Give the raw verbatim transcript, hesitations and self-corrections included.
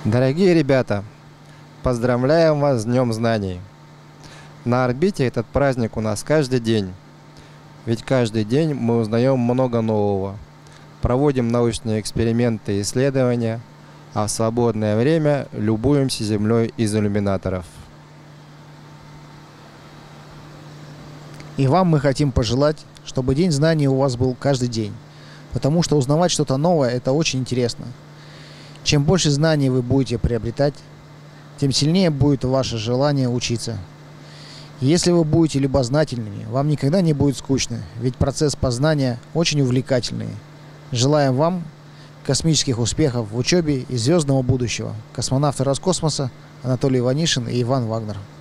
Дорогие ребята, поздравляем вас с Днем Знаний! На орбите этот праздник у нас каждый день, ведь каждый день мы узнаем много нового, проводим научные эксперименты и исследования, а в свободное время любуемся Землей из иллюминаторов. И вам мы хотим пожелать, чтобы День знаний у вас был каждый день, потому что узнавать что-то новое – это очень интересно. Чем больше знаний вы будете приобретать, тем сильнее будет ваше желание учиться. И если вы будете любознательными, вам никогда не будет скучно, ведь процесс познания очень увлекательный. Желаем вам космических успехов в учебе и звездного будущего. Космонавты Роскосмоса Анатолий Иванишин и Иван Вагнер.